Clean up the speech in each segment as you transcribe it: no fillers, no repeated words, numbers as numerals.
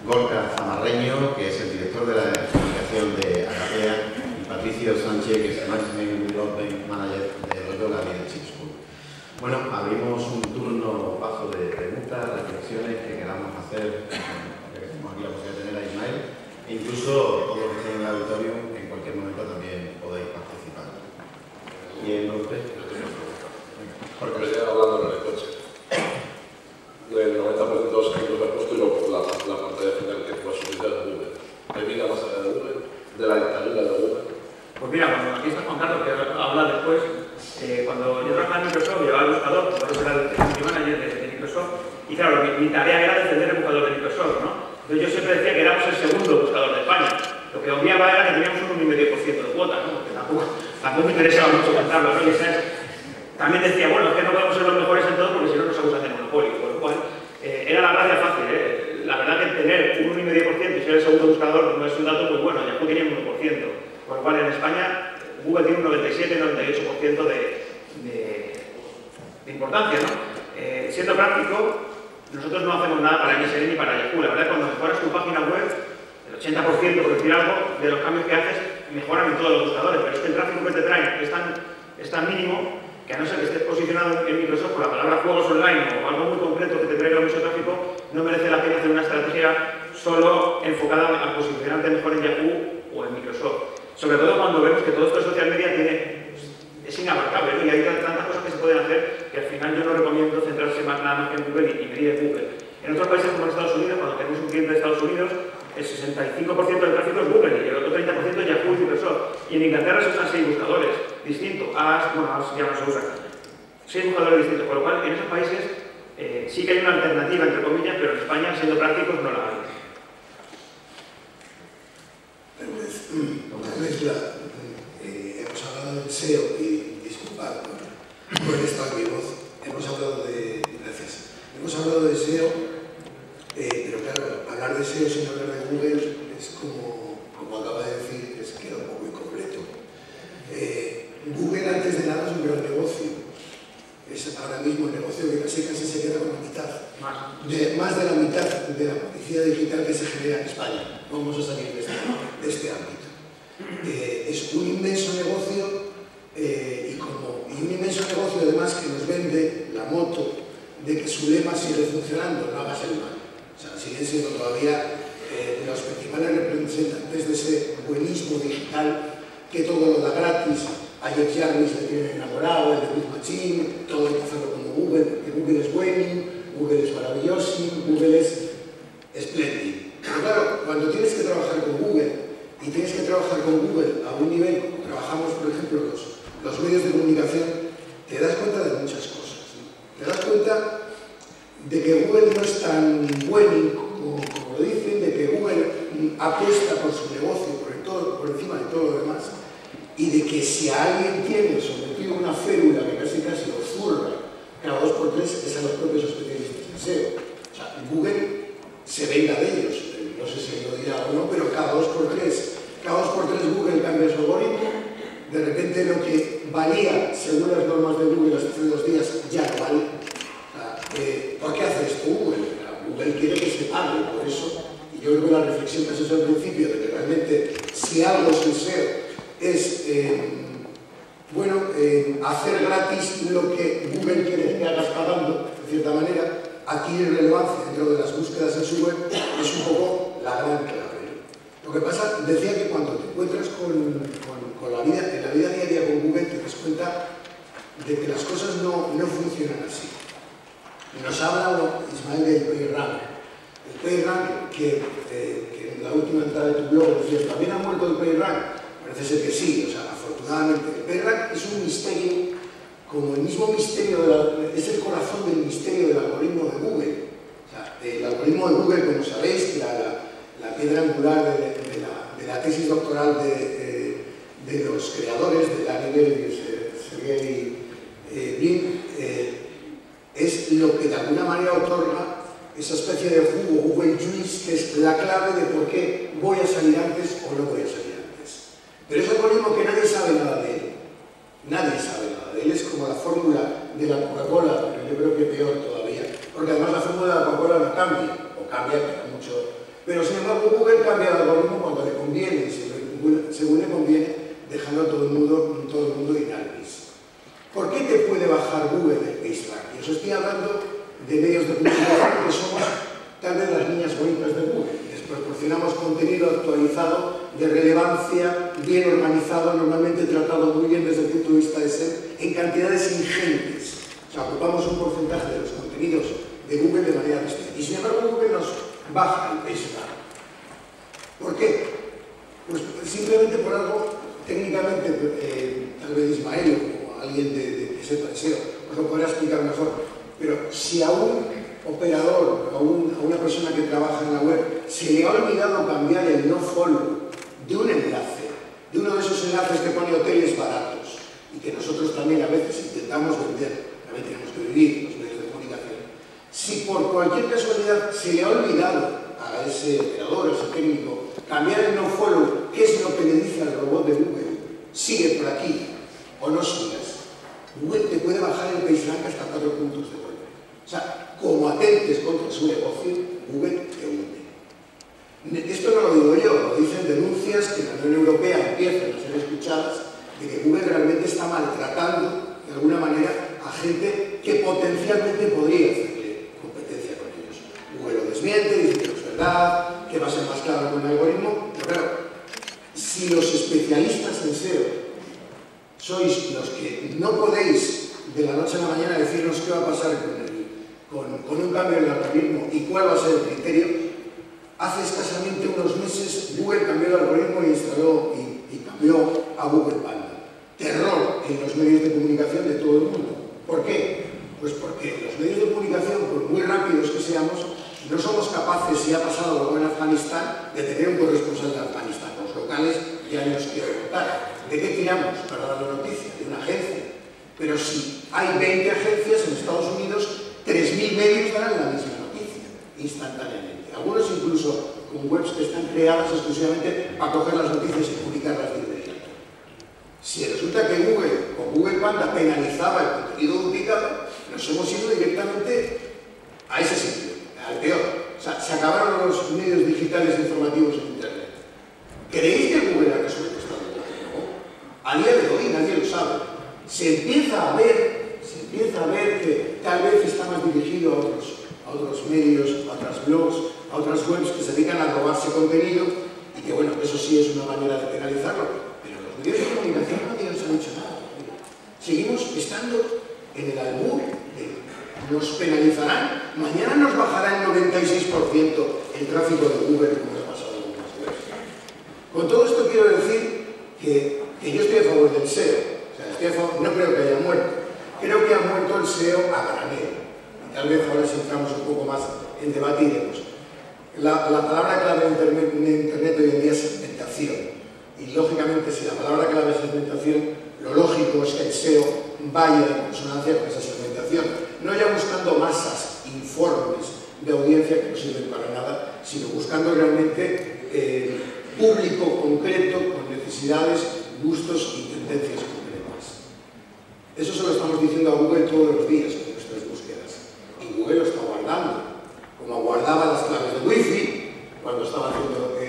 Gorka Zamarreño, que es el director de la comunicación de Agapea, y Patricio Sánchez, que es el Management Development Manager de los Yoga Leadership School. Bueno, abrimos un turno paso de preguntas, reflexiones que queramos hacer, ya que tenemos aquí la posibilidad de tener a Ismael, e incluso todos los que estén en el auditorio, en cualquier momento también podéis participar. ¿Quién lo usted? Porque me estoy hablando en el coche. El 90% de los ejemplos que he puesto y luego la pantalla final que fue subida de Google. ¿Te vida más allá de Google? ¿De la dictadura de Google? Pues mira, cuando aquí está Juan Carlos, que habla después, cuando yo trabajaba en Microsoft, llevaba el buscador, yo era el community manager de Microsoft, y claro, mi tarea era defender el buscador de Microsoft, ¿no? Entonces yo siempre decía que éramos el segundo buscador de España. Lo que obviaba era que teníamos un 1,5% de cuota, ¿no? Porque tampoco me interesaba mucho contarlo, ¿no? También decía, bueno, es que no podemos ser los mejores en todo porque si no nos acusan de monopolio, con lo cual era la gracia fácil, ¿eh? La verdad que tener un 1,5% y ser el segundo buscador no es un dato muy bueno, Yahoo tiene un 1%, con lo cual en España Google tiene un 97-98% de importancia, ¿no? Siendo práctico, nosotros no hacemos nada para MSN ni para Yahoo, la verdad cuando mejoras tu página web, el 80%, por decir algo, de los cambios que haces mejoran en todos los buscadores, pero es que el tráfico que te traen es tan mínimo que a no ser que estés posicionado en Microsoft por la palabra juegos online o algo muy concreto que te traiga mucho tráfico, no merece la pena hacer una estrategia solo enfocada a posicionarte mejor en Yahoo o en Microsoft. Sobre todo cuando vemos que todo esto de social media es inabarcable, ¿no? Y hay tantas cosas que se pueden hacer que al final yo no recomiendo centrarse nada más que en Google y medir en Google. En otros países como en Estados Unidos, cuando tenemos un cliente de Estados Unidos, el 65% del tráfico es Google y el otro 30% es Yahoo y Microsoft. Y en Inglaterra se usan 6 buscadores distintos. Bueno, ya no se usan. 6 buscadores distintos, con lo cual en esos países sí que hay una alternativa, entre comillas, pero en España, siendo prácticos, no la hay. Hemos hablado del SEO y disculpad por el estado de mi voz. Hemos hablado de. Gracias. Hemos hablado de SEO, pero claro, hablar de SEO sin hablar de Google es como acaba de decir, queda un poco incompleto. Google, antes de nada, es un gran negocio. Es ahora mismo el negocio que casi se queda con la mitad. Más de la mitad de la publicidad digital que se genera en España. Vamos a salir de este ámbito. Es un inmenso negocio y un inmenso negocio además que nos vende la moto de que su lema sigue funcionando, no hagas el mal. O sea, siguen siendo todavía los principales representantes de ese buenismo digital que todo lo da gratis. A Jeff Jarvis le tienen enamorado, el de Good Machine, todo hay que hacerlo como Google, porque Google es bueno, Google es maravilloso, Google es espléndido. Pero claro, cuando tienes que trabajar con Google y tienes que trabajar con Google a un nivel como trabajamos, por ejemplo, los medios de comunicación, te das cuenta de muchas cosas, ¿no? Te das cuenta de que Google no es tan bueno como lo dicen, de que Google apuesta por su negocio por encima de todo lo demás, y de que si a alguien tiene sometido una férula que casi lo zurra cada 2x3 es a los propios especialistas en SEO. O sea, Google se venga de ellos, no sé si lo dirá o no, pero cada 2x3 Google cambia su algoritmo, de repente lo que valía según las normas de Google hace 2 días ya no vale. O sea, ¿por qué hace esto Google? Google quiere que se pague por eso, y yo creo que la reflexión que has hecho al principio de que realmente si algo es el SEO es, hacer gratis lo que Google quiere que hagas pagando, de cierta manera, adquiere relevancia dentro de las búsquedas en su web, es un poco la gran clave. Lo que pasa, decía que cuando te encuentras con la vida, en la vida diaria con Google, te das cuenta de que las cosas no funcionan así. Nos ha hablado Ismael del PageRank. El PageRank, que en la última entrada de tu blog decía, ¿también ha muerto el PageRank? Parece ser que sí, o sea, afortunadamente. El PageRank es un misterio, como el mismo misterio, es el corazón del misterio del algoritmo de Google. O sea, el algoritmo de Google, como sabéis, la piedra angular de la tesis doctoral de los creadores de Larry Bell y Sergey Brin, es lo que de alguna manera otorga esa especie de jugo, Google Juice, que es la clave de por qué voy a salir antes o no voy a salir antes. Pero es un algoritmo que nadie sabe nada de él. Nadie sabe nada de él. Es como la fórmula de la Coca-Cola, pero yo creo que peor todavía. Porque además la fórmula de la Coca-Cola no cambia, o cambia, pero mucho Pero sin embargo Google cambia el algoritmo cuando le conviene, según le conviene, dejando a todo el mundo inalvis. ¿Por qué te puede bajar Google el PageRank? Os estoy hablando de medios de comunicación que somos tal vez las niñas bonitas de Google. Les proporcionamos contenido actualizado, de relevancia, bien organizado, normalmente tratado muy bien desde el punto de vista de SEO, en cantidades ingentes. O sea, ocupamos un porcentaje de los contenidos de Google de manera distinta. Y sin embargo Google nos baja el PageRank. ¿Por qué? Pues simplemente por algo, técnicamente, tal vez Ismael o alguien que sepa de SEO os lo podrá explicar mejor, pero si a un operador, a una persona que trabaja en la web, se le ha olvidado cambiar el nofollow de un enlace, de uno de esos enlaces que pone hoteles baratos, y que nosotros también a veces intentamos vender, también tenemos que vivir los medios de comunicación, si por cualquier casualidad se le ha olvidado a ese operador, a ese técnico, cambiar el nofollow, que es lo que le dice al robot de Google, sigue por aquí o no sigas, Google te puede bajar el PageRank hasta 4 puntos de golpe. O sea, como atentes contra su negocio, Google te hunde. Esto no lo digo yo, lo dicen denuncias que en la Unión Europea empiezan a ser escuchadas de que Google realmente está maltratando de alguna manera a gente que potencialmente podría hacerle competencia con ellos. Google lo desmiente, dice que no es verdad, que va a ser más claro con el algoritmo, pero claro, si los especialistas en SEO sois los que no podéis de la noche a la mañana decirnos qué va a pasar con un cambio en el algoritmo y cuál va a ser el criterio, hace escasamente unos meses Google cambió el algoritmo y instaló y cambió a Google Panda. Terror en los medios de comunicación de todo el mundo. ¿Por qué? Pues porque los medios de comunicación, por muy rápidos que seamos, no somos capaces, si ha pasado algo en Afganistán, de tener un corresponsal de Afganistán. Los locales ya nos quiero contar. ¿De qué tiramos para dar la noticia? De una agencia. Pero si hay 20 agencias en Estados Unidos, 3.000 medios darán la misma noticia, instantáneamente. Algunos incluso con webs que están creadas exclusivamente para coger las noticias y publicarlas de inmediato. Si resulta que Google, con Google Panda, penalizaba el contenido duplicado, nos hemos ido directamente a ese sitio, al peor. O sea, se acabaron los medios digitales informativos en Internet. ¿Creéis que Google ha resuelto esta duda? No. A día de hoy nadie lo sabe. Se empieza a ver que tal vez está más dirigido a otros medios, a otros blogs, a otras webs que se dedican a robarse contenido y que, bueno, eso sí es una manera de penalizarlo, pero los medios de comunicación nadie nos ha dicho nada. Seguimos estando en el albur de nos penalizarán, mañana nos bajará el 96% el tráfico de Google, como ha pasado en algunas webs. Con todo esto quiero decir que yo estoy a favor del SEO. No creo que haya muerto. Creo que ha muerto el SEO a granel. Y tal vez ahora si entramos un poco más en debatiremos. La palabra clave en Internet hoy en día es segmentación. Y lógicamente, si la palabra clave es segmentación, lo lógico es que el SEO vaya en consonancia con esa segmentación. No ya buscando masas informes de audiencia que no sirven para nada, sino buscando realmente público concreto con necesidades, gustos y tendencias concretas. Eso se lo estamos diciendo a Google todos los días con nuestras búsquedas. Y Google lo está guardando, como guardaba las claves de Wi-Fi cuando estaba haciendo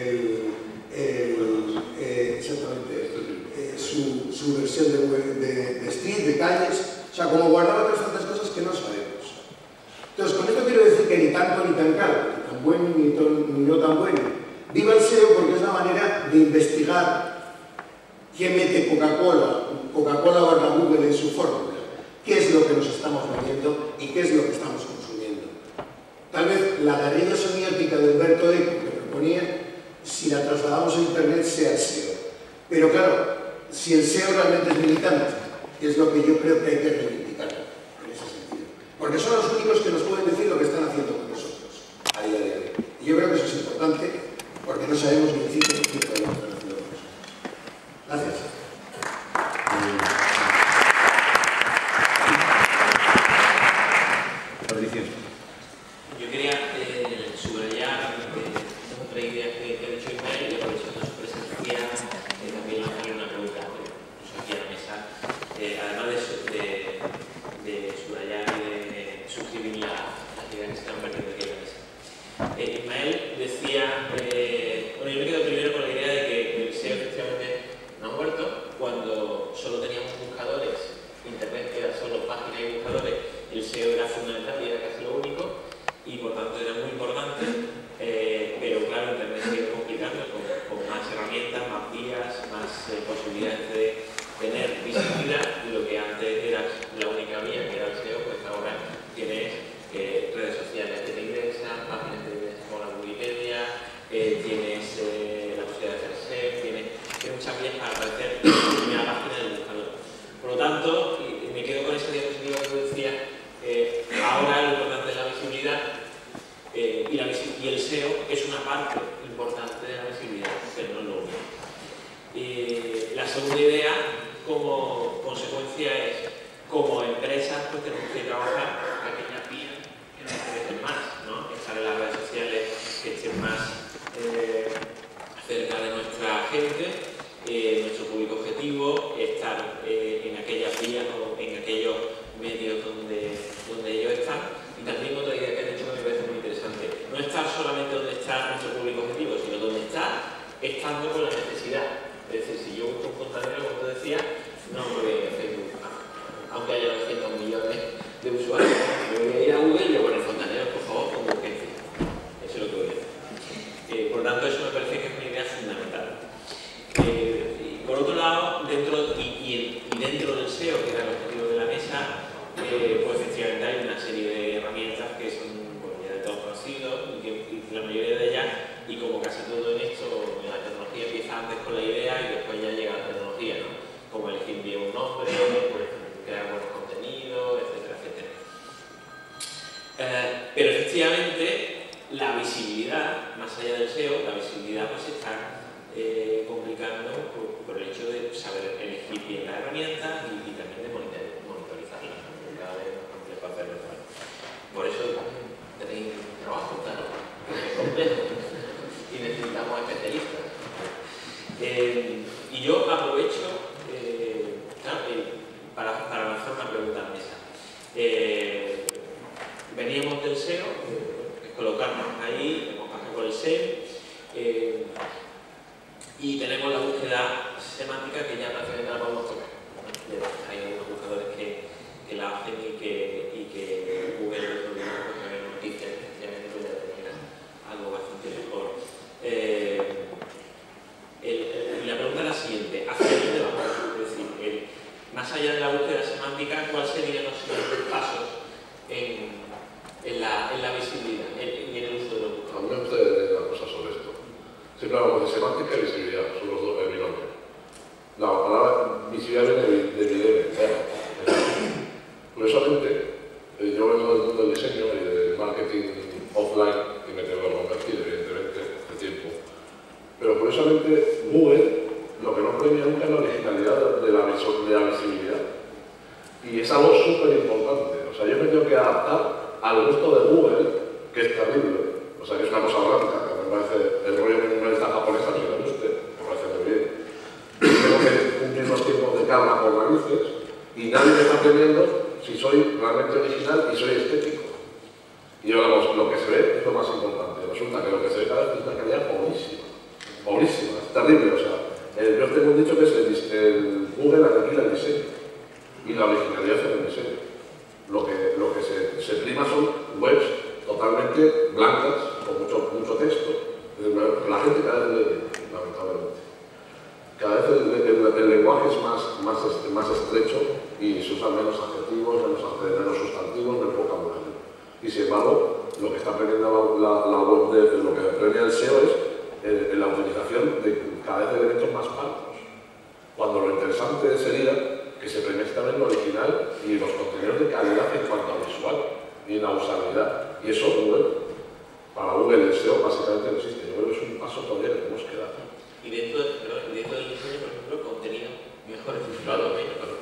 su versión de street, de calles, o sea, como guardaba otras tantas cosas que no sabemos. Entonces, con esto quiero decir que ni tanto ni tan caro, ni tan bueno ni no tan bueno. Viva el SEO porque es la manera de investigar quién mete Coca-Cola barra Google en su fórmula, qué es lo que nos estamos vendiendo y qué es lo que estamos consumiendo. Tal vez la guerrilla semiótica de Humberto Eco que proponía, si la trasladamos a Internet, sea el SEO. Pero claro, si el SEO realmente es militante, que es lo que yo creo que hay que reivindicar en ese sentido. Porque son los únicos que nos pueden decir lo que están haciendo con nosotros a día de hoy. Y yo creo que eso es importante porque no sabemos ni el 5% de lo que están haciendo con nosotros. Gracias. Yo quería subrayar otra idea que ha dicho Ismael y aprovechando su presencia también lanzarle una pregunta aquí a la mesa. Además de subrayar y de suscribir las ideas que están vertiendo aquí a la mesa. Ismael decía, bueno, yo me quedo primero con la idea de que el SEO efectivamente no ha muerto. Cuando solo teníamos buscadores, Internet era solo páginas y buscadores, el SEO era fundamental y era casi lo único, y por tanto era muy importante, pero claro, Internet se ha ido complicando con más herramientas, más vías, más posibilidades de tener visibilidad. Lo que antes era la única vía, que era el SEO, pues ahora tienes redes sociales que te indexan, páginas que te indexan como la Wikipedia, tienes la posibilidad de hacer SEO, tienes muchas vías para aparecer en la primera página del buscador. Por lo tanto, y me quedo con esa diapositiva que tú decías, ahora lo importante es la visibilidad, y el SEO es una parte importante de la visibilidad, pero no es lo único. La segunda idea, como consecuencia, es como empresas pues tenemos que trabajar pequeñas vías que nos interesen más, ¿no? Estar en las redes sociales que estén más cerca de nuestra gente, nuestro público objetivo, estar en aquellas vías o en aquellos medios donde ellos están. Y también otra idea que han dicho que me parece muy interesante, no estar solamente donde está nuestro público objetivo, sino donde está estando con la necesidad. Es decir, si yo busco un fontanero, como tú decías, no me voy a ir a Facebook, aunque haya 200 millones de usuarios, me voy a ir a Google y a poner fontaneros, por favor, con urgencia. Eso es lo que voy a hacer. Por tanto, eso me parece que es una idea fundamental. Por otro lado, dentro del SEO, que era el objetivo de la mesa, pues efectivamente hay una serie de herramientas que son ya de todos conocidos y la mayoría de ellas, y como casi todo en esto, la tecnología empieza antes con la idea y después ya llega la tecnología, ¿no? Como elegir bien un nombre, pues, crear buenos contenidos, etcétera, etcétera. Pero efectivamente, la visibilidad, más allá del SEO, la visibilidad pues está complicando por el hecho de saber elegir bien la herramienta y también de monitorizarla. Cada vez es más complejo hacerlo. Por eso tenéis trabajo, claro, es complejo y necesitamos especialistas. Y yo aprovecho para lanzar una pregunta a la mesa. Veníamos del SEO, colocarnos ahí, hemos pasado por el SEO, y tenemos la búsqueda semántica que ya prácticamente la podemos tocar. Hay algunos buscadores que la hacen y que Google el otro día pues me noticias que efectivamente puede tener algo bastante mejor. Y la pregunta es la siguiente: ¿hacia dónde vamos? Es decir, más allá de la búsqueda semántica, ¿cuáles serían los siguientes pasos en la visibilidad y en el uso de los buscadores? A mí me gustaría decir una cosa sobre esto. Siempre hablamos de semántica y visibilidad, son los dos el binomio. La palabra visibilidad viene de evidencia. Curiosamente, yo vengo del mundo del diseño y del marketing offline, y me tengo que convertir, evidentemente, de tiempo. Pero curiosamente, Google lo que no premia nunca es la originalidad de la visibilidad. Y es algo súper importante. O sea, yo me tengo que adaptar al gusto de Google, que es terrible. O sea, que es una cosa blanca, que me parece el rollo que una lista japonesa que me guste, me parece muy bien. Tengo que cumplir los tiempos de carga por narices y nadie me está premiando si soy realmente original y soy estético. Y ahora lo que se ve es lo más importante. Resulta que lo que se ve cada vez es una calidad pobrísima. Pobrísima, es terrible. O sea, yo os tengo dicho que es el Google alquila el diseño y la originalidad en el diseño. Lo que se prima son webs totalmente blancas, con mucho texto. La gente cada vez lee, lamentablemente. Cada vez el lenguaje es más estrecho y se usan menos adjetivos, menos sustantivos, menos vocabulario. Y sin embargo, lo que está aprendiendo la web lo que aprende el SEO es la utilización de cada vez de elementos más parcos. Cuando lo interesante sería que se premiase también lo original y los contenidos de calidad en cuanto al visual y en la usabilidad. Y eso, para Google el SEO básicamente no existe. Yo creo que es un paso todavía que tenemos que dar. Y dentro del diseño, por ejemplo, contenido mejor estructurado.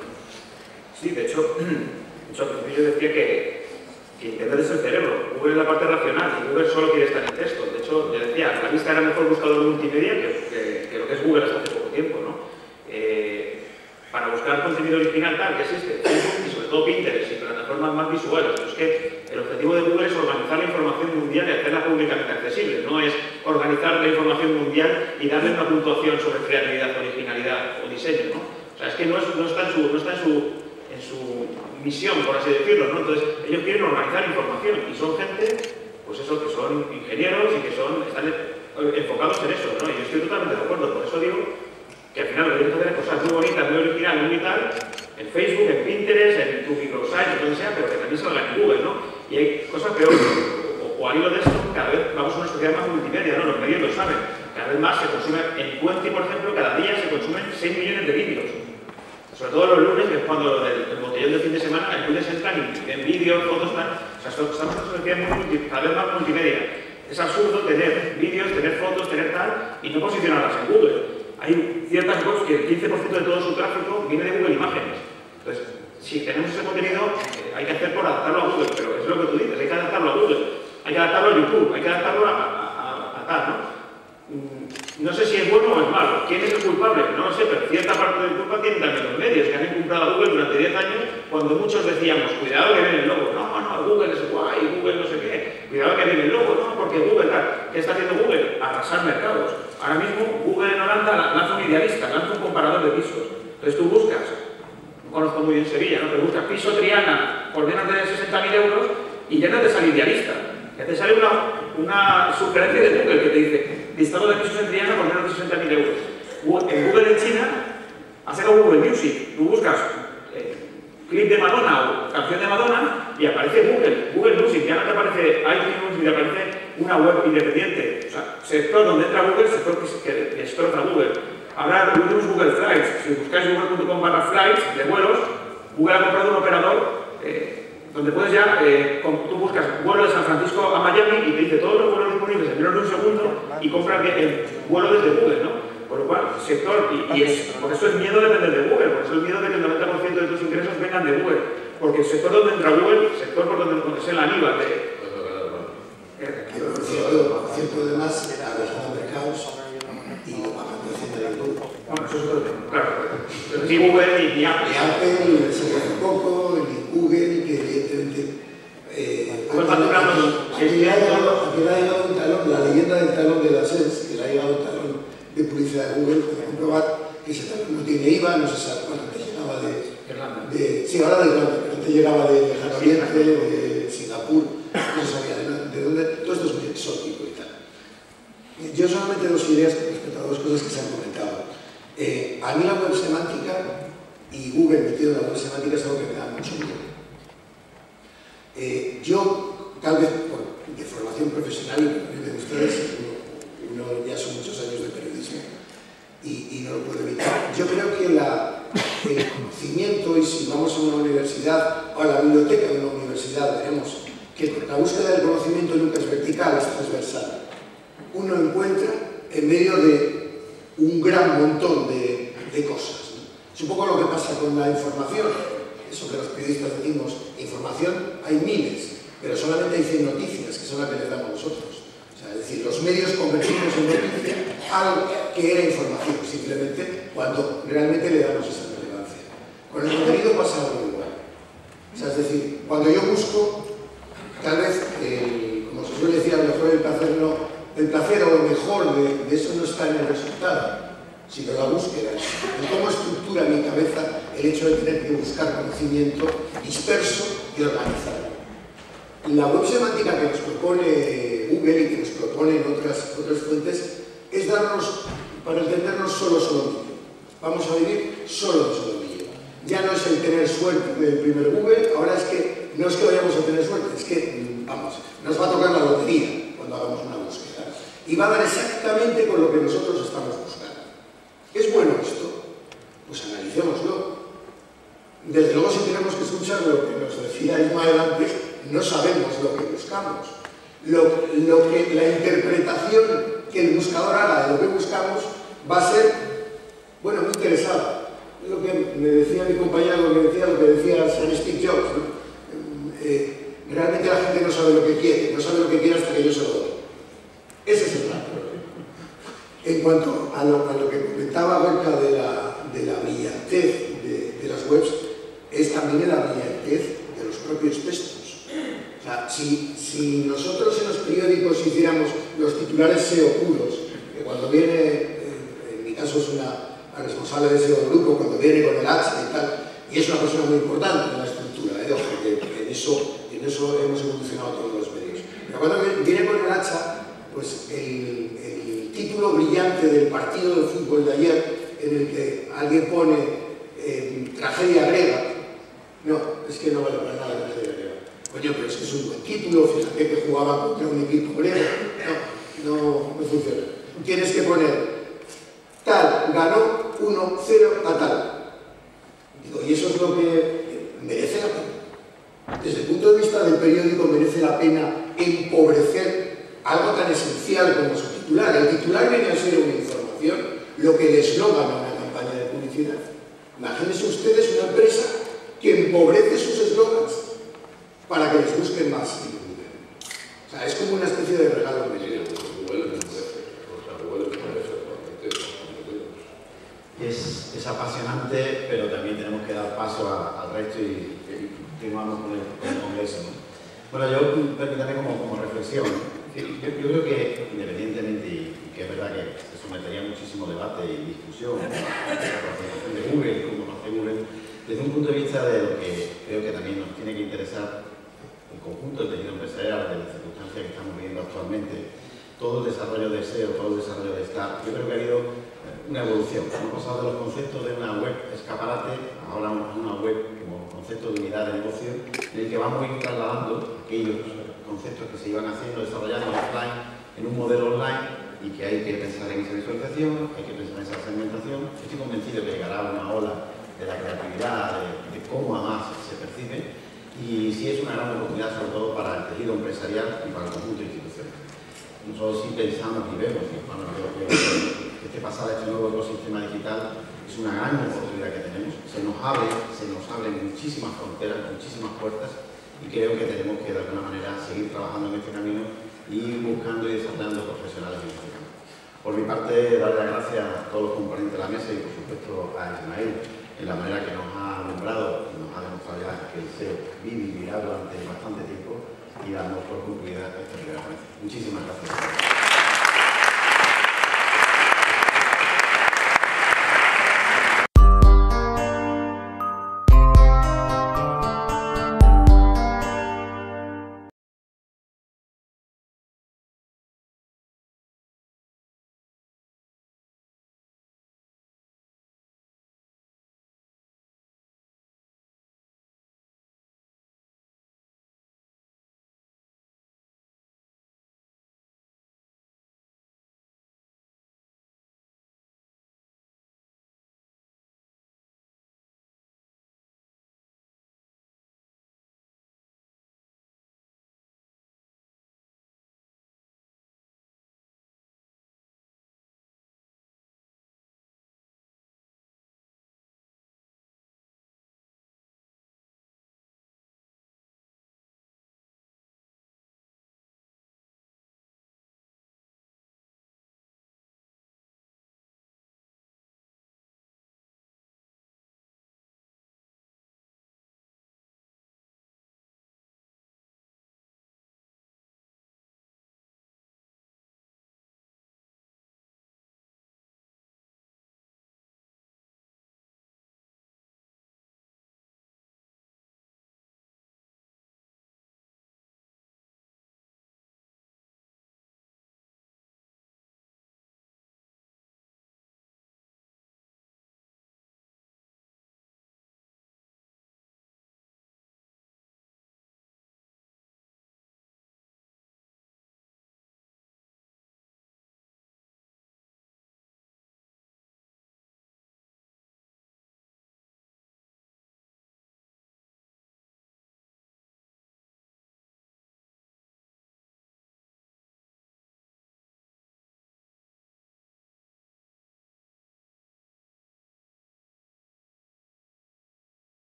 Sí, de hecho, al principio yo decía que Internet es el cerebro, Google es la parte racional y Google solo quiere estar en texto. De hecho, yo decía, la vista era mejor buscador multimedia que lo que es Google hasta hace poco tiempo, ¿no? Para buscar contenido original tal que existe, Facebook y sobre todo Pinterest y plataformas más visuales. Pero es que el objetivo de Google es organizar la información mundial y hacerla públicamente mundial y darle una puntuación sobre creatividad, originalidad o diseño, ¿no? O sea, es que no está en su misión, por así decirlo, ¿no? Entonces, ellos quieren organizar información y son gente, pues eso, que son ingenieros y que están enfocados en eso, ¿no? Y yo estoy totalmente de acuerdo, por eso digo que al final lo que tienes que hacer es cosas muy bonitas, muy originales, muy tal, en Facebook, en Pinterest, en tu microsite, donde sea, pero que también salgan en Google, ¿no? Y hay cosas peores. O al hilo de esto, cada vez vamos a una sociedad más multimedia, ¿no? Los medios lo saben. Cada vez más se consume, en Twenty, por ejemplo, cada día se consumen 6 millones de vídeos. Sobre todo los lunes, que es cuando el botellón del fin de semana, el lunes entran en vídeos, fotos, tal. O sea, estamos en una sociedad cada vez más multimedia. Es absurdo tener vídeos, tener fotos, tener tal, y no posicionarlas en Google. Hay ciertas webs que el 15% de todo su tráfico viene de Google Imágenes. Entonces, si tenemos ese contenido, hay que hacer por adaptarlo a Google, pero es lo que tú dices, hay que adaptarlo a Google, hay que adaptarlo a YouTube, hay que adaptarlo a tal, ¿no? No sé si es bueno o es malo. ¿Quién es el culpable? No lo sé, pero cierta parte de culpa tienen también los medios que han incumplido a Google durante 10 años cuando muchos decíamos, cuidado que viene el lobo. No, Google es guay, Google no sé qué. Cuidado que viene el lobo, no, porque Google tal. ¿Qué está haciendo Google? Arrasar mercados. Ahora mismo Google en Holanda lanza un idealista, lanza un comparador de pisos. Entonces tú buscas, no conozco muy bien Sevilla, ¿no? Pero buscas piso Triana por menos de 60.000 euros y ya no te sale idealista. Ya te sale una sugerencia de Google que te dice listado de pisos en Triana por menos de 60.000 euros. En Google en China ha sacado Google Music. Tú buscas clip de Madonna o canción de Madonna y aparece Google Music. Ya no te aparece iTunes ni te aparece una web independiente. O sea, sector donde entra Google, sector que destroza Google. Ahora tenemos Google Flights. Si buscáis google.com/flights de vuelos, Google ha comprado un operador donde puedes ya, tú buscas vuelo de San Francisco a Miami y te dice todos los vuelos disponibles en menos de un segundo y compras el vuelo desde Google, ¿no? Por lo cual, sector, por eso es miedo de depender de Google, por eso es miedo de que el 90% de tus ingresos vengan de Google, porque el sector donde entra Google, el sector por donde es el aníbal de... Cierto además, ha dejado mercados y lo pagan creciendo en Google. Bueno, eso es otro tema, claro. Ni Google ni Apple. Ni Apple, se hace poco, ni Google, que evidentemente... aquí le ha llegado un talón, la leyenda del talón de la SES, que le ha llegado un talón de publicidad de Google, para comprobar que ese talón no tiene IVA, no se sabe cuánto te llegaba sí, ahora de Irlanda, pero te llegaba de Lejano Oriente, de Singapur, no se sabía de dónde, todo esto es muy exótico y tal. Yo solamente dos ideas respecto a dos cosas que se han comentado. A mí la web semántica y Google metido en la web semántica es algo que me da mucho miedo. Yo, tal vez de formación profesional y de ustedes, uno ya son muchos años de periodismo y no lo puedo evitar. Yo creo que el conocimiento, y si vamos a una universidad o a la biblioteca de una universidad, veremos que la búsqueda del conocimiento nunca es vertical, es transversal. Uno encuentra en medio de un gran montón de cosas, ¿no? Es un poco lo que pasa con la información. Eso que los periodistas decimos, información hay miles, pero solamente hay 100 noticias, que son las que les damos nosotros. O sea, es decir, los medios convertimos en noticia algo que era información, simplemente cuando realmente le damos esa relevancia. Con el contenido pasa algo igual. O sea, es decir, cuando yo busco, tal vez, como se suele decir, a lo mejor el placer o lo mejor de eso no está en el resultado, sino la búsqueda, en cómo estructura mi cabeza el hecho de tener que buscar conocimiento disperso y organizado. La web semántica que nos propone Google y que nos proponen otras fuentes es darnos, para entendernos, solo solomillo. Vamos a vivir solo de solomillo. Ya no es el tener suerte del primer Google, ahora es que no es que vayamos a tener suerte, es que, vamos, nos va a tocar la lotería cuando hagamos una búsqueda. Y va a dar exactamente con lo que nosotros estamos buscando. ¿Es bueno esto? Pues analicémoslo. Desde luego, si tenemos que escuchar lo que nos decía Ismael antes, no sabemos lo que buscamos. La interpretación que el buscador haga de lo que buscamos va a ser, bueno, muy interesada. Es lo que me decía mi compañero, lo que decía Steve Jobs, ¿no? Realmente la gente no sabe lo que quiere, no sabe lo que quiere hasta que yo se lo doy. Ese es el plan. En cuanto a lo que comentaba acerca de la brillantez de las webs, es también la brillantez de los propios textos. O sea, si nosotros en los periódicos hiciéramos los titulares SEO puros, que cuando viene, en mi caso es la responsable de ese grupo, cuando viene con el hacha y tal, y es una persona muy importante en la estructura, porque en eso hemos evolucionado todos los medios. Pero cuando viene con el hacha, pues el título brillante del partido de fútbol de ayer, en el que alguien pone tragedia griega, no, es que no vale para nada la tragedia griega. Coño, pero es que es un buen título, fíjate que jugaba contra un equipo griego. No funciona. Tienes que poner tal, ganó 1-0 a tal. Digo, y eso es lo que merece la pena. Desde el punto de vista del periódico merece la pena empobrecer algo tan esencial como su titular. El titular viene a ser una información, lo que el eslogan a una campaña de publicidad. Imagínense ustedes una empresa que empobrece sus eslogans para que les busquen más. O sea, es como una especie de regalo de dinero. Es apasionante, pero también tenemos que dar paso al resto y continuamos con el congreso, ¿no? Bueno, yo permítame como reflexión. Yo creo que independientemente, y que es verdad que se sometería a muchísimo debate y discusión, la participación de Google, cómo lo hace Google, desde un punto de vista de lo que creo que también nos tiene que interesar el conjunto del tejido empresarial, de las circunstancias que estamos viviendo actualmente, todo el desarrollo de SEO, todo el desarrollo de STAR, yo creo que ha habido una evolución. Hemos pasado de los conceptos de una web escaparate ahora a una web como concepto de unidad de negocio, en el que vamos a ir trasladando aquellos conceptos que se iban haciendo, desarrollando offline en un modelo online, y que hay que pensar en esa visualización, hay que pensar en esa segmentación. Estoy convencido que llegará una ola de la creatividad, de cómo además se percibe, y sí es una gran oportunidad sobre todo para el tejido empresarial y para el conjunto de instituciones. Nosotros sí pensamos y vemos, y bueno, creo que este pasar a este nuevo ecosistema digital es una gran oportunidad que tenemos. Se nos abren muchísimas fronteras, muchísimas puertas, y creo que tenemos que de alguna manera seguir trabajando en este camino y buscando y desarrollando profesionales en este campo. Por mi parte, darle las gracias a todos los componentes de la mesa y por supuesto a Ismael en la manera que nos ha alumbrado y nos ha demostrado ya que el SEO vive y vivirá durante bastante tiempo, y damos por concluida esta primera ponencia. Muchísimas gracias.